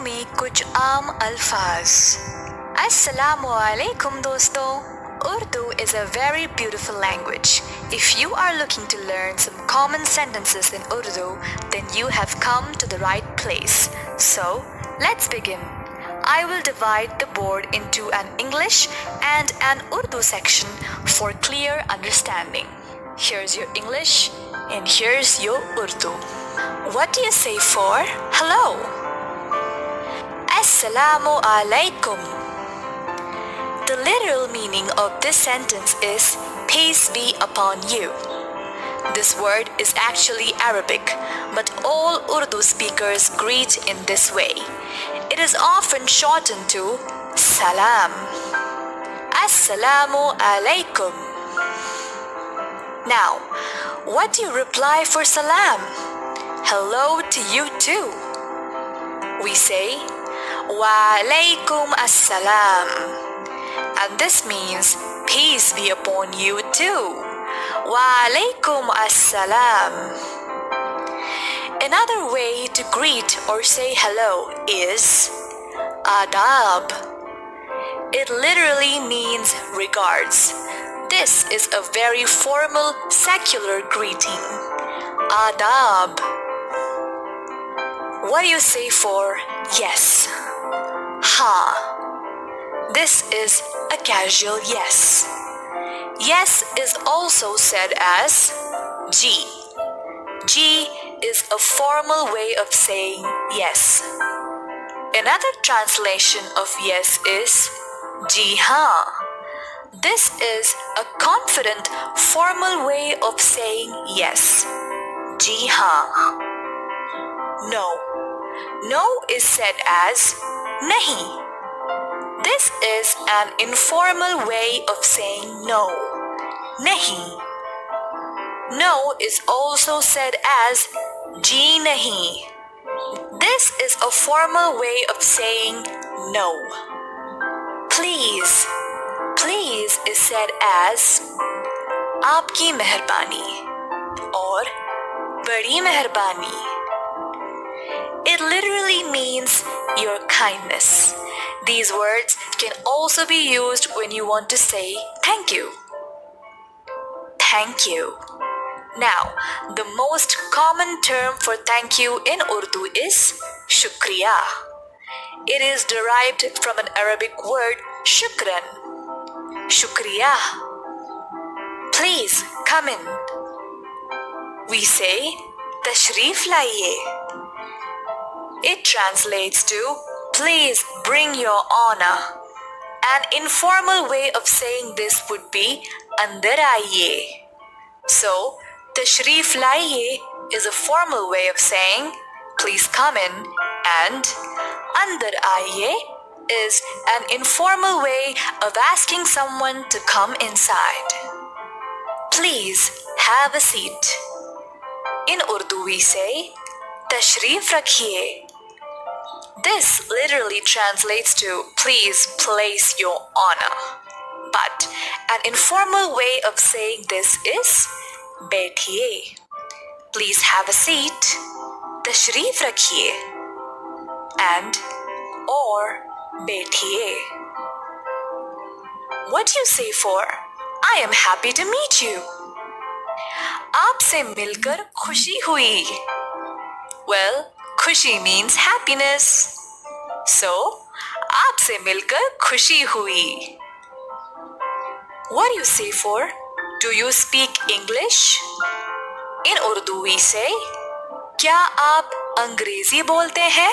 में कुछ आम अल्फाज। अस्सलामु अलैकुम दोस्तों। Urdu is a very beautiful language. If you are looking to learn some common sentences in Urdu, then you have come to the right place. So, let's begin. I will divide the board into an English and an Urdu section for clear understanding. Here's your English and here's your Urdu. What do you say for hello? Assalamu alaikum. The literal meaning of this sentence is peace be upon you. This word is actually Arabic, but all Urdu speakers greet in this way. It is often shortened to salam. Assalamu alaikum. Now, what do you reply for salam? Hello to you too. We say wa alaikum assalam, and this means peace be upon you too. Wa alaikum assalam. Another way to greet or say hello is adab. It literally means regards. This is a very formal, secular greeting. Adab. What do you say for yes? Ha. This is a casual yes. Yes is also said as ji. Ji is a formal way of saying yes. Another translation of yes is ji ha. This is a confident, formal way of saying yes. Ji ha. No. No is said as nahi. This is an informal way of saying no. Nahi. No is also said as ji nahi. This is a formal way of saying no. Please. Please is said as आपकी मेहरबानी और बड़ी मेहरबानी. It literally means your kindness. These words can also be used when you want to say thank you. Thank you. Now, the most common term for thank you in Urdu is shukriya. It is derived from an Arabic word shukran. Shukriya. Please come in. We say tashreef laiye. It translates to please bring your honor. An informal way of saying this would be andar aiye. So, tashreef laiye is a formal way of saying please come in, and andar aiye is an informal way of asking someone to come inside. Please have a seat. In Urdu we say tashreef rakhiye. This literally translates to please place your honor. But an informal way of saying this is baithiye. Please have a seat. Tashreef rakhiye. And or baithiye. What do you say for I am happy to meet you? आपसे मिलकर खुशी हुई. Well, खुशी means happiness. So, आपसे मिलकर खुशी हुई. What do you say for do you speak English? In Urdu we say क्या आप अंग्रेजी बोलते हैं?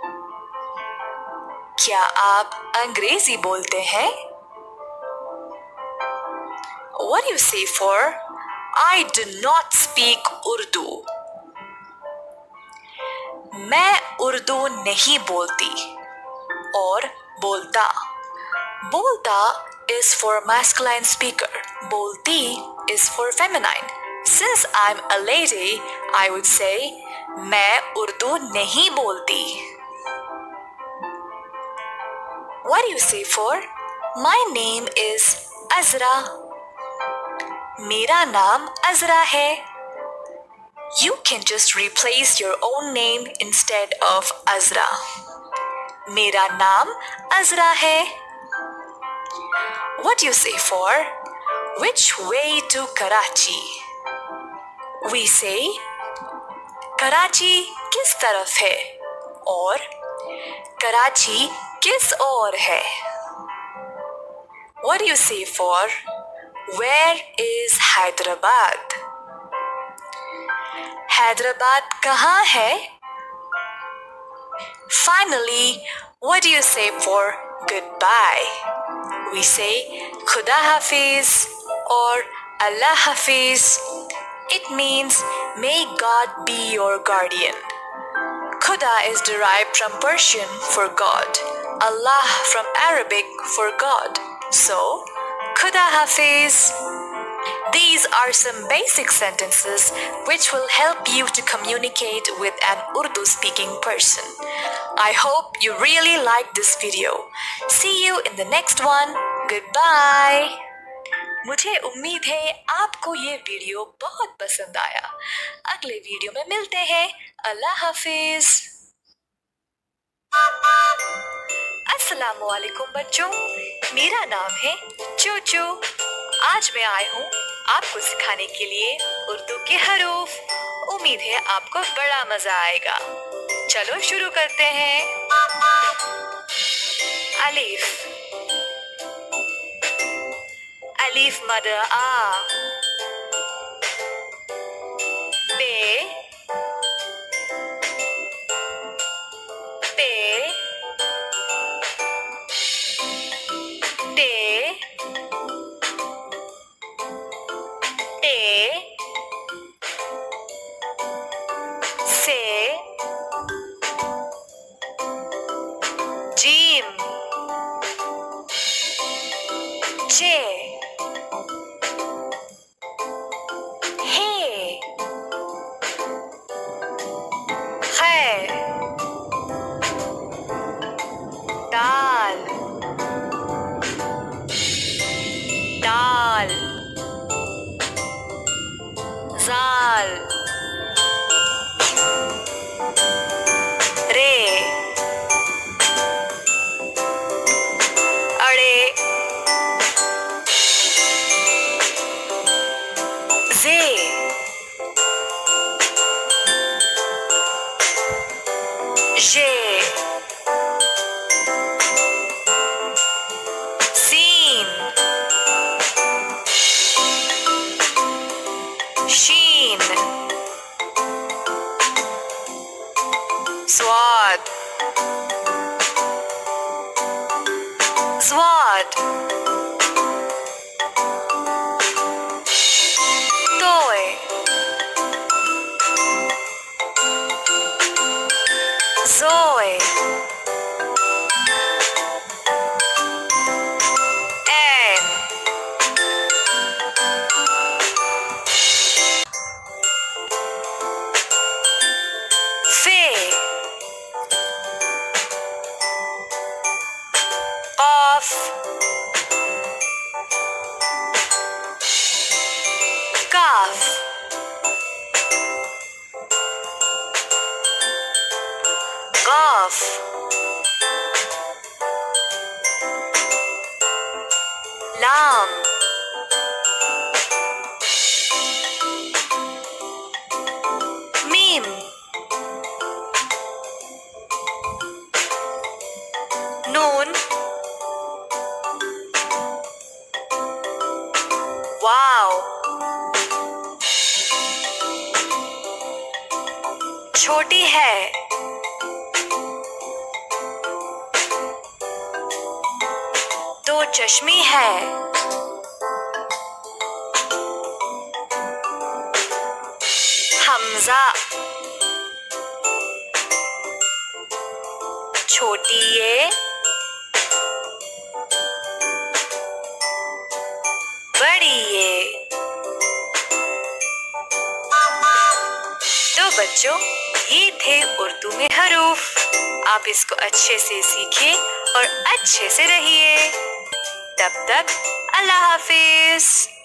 क्या आप अंग्रेजी बोलते हैं? What do you say for I do not speak Urdu? मैं उर्दू नहीं बोलती और बोलता. बोलता is for masculine speaker. बोलती is for feminine. Since I'm a lady, I would say मैं उर्दू नहीं बोलती. What do you say for my name is Azra? मेरा नाम अज़रा है. You can just replace your own name instead of Azra. मेरा नाम अजरा है. What do you say for which way to Karachi? We say Karachi किस तरफ है और कराची किस ओर है. What do you say for where is Hyderabad? Hyderabad कहाँ है? Finally, what do you say for goodbye? We say Khuda Hafiz or Allah Hafiz. It means may God be your guardian. Khuda is derived from Persian for God, Allah from Arabic for God. So, Khuda Hafiz. These are some basic sentences which will help you to communicate with an Urdu speaking person. I hope you really liked this video. See you in the next one. Goodbye. मुझे उम्मीद है आपको ये video बहुत पसंद आया. अगले video में मिलते हैं. अल्लाह हाफिज. अस्सलामु अलैकुम बच्चों, मेरा नाम है चूचू. आज मैं आई हूँ आपको सिखाने के लिए उर्दू के हरूफ. उम्मीद है आपको बड़ा मजा आएगा. चलो शुरू करते हैं. अलिफ. अलिफ मद आ. बे. पे. टे. टे. से. जीम. चे. हे. खे. दाल. दाल. जाल. रे. अड़े. जे. जे. सीन. शीन. स्वाद. स्वाद. तोय. जोय. एन. फे. ऑफ. काफ. काफ. लाम. मीम. नून. वाव. छोटी है. दो चश्मी है. हमजा. छोटी ये. बड़ी ये. तो बच्चों, ये थे उर्दू में हरूफ. आप इसको अच्छे से सीखिए और अच्छे से रहिए. तब तक अल्लाह हाफिज.